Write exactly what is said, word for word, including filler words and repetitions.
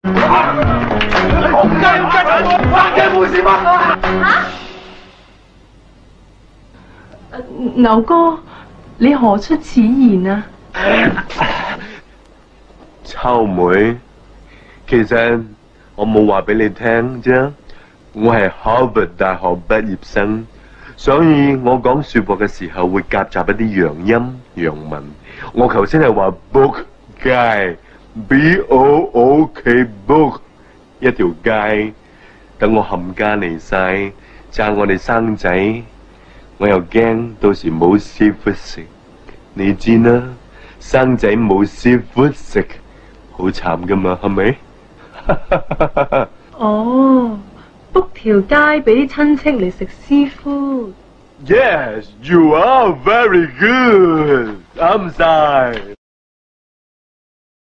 仆街要雞我，翻嘅冇事乜啊？ 吓？牛哥，你何出此言啊？ 秋妹，其實我冇話俾你聽啫。我係哈佛大學畢業生，所以我講說話嘅時候會夾雜一啲洋音洋文。我頭先係話 book 街 ，B O O K book 一條街。等我冚家嚟晒，讚我哋生仔，我又驚到時冇師傅食。你知啦，生仔冇師傅食，好慘噶嘛，係咪？ 哦。book 條街俾啲親戚嚟食師傅。 Yes, you are very good. I'm sorry.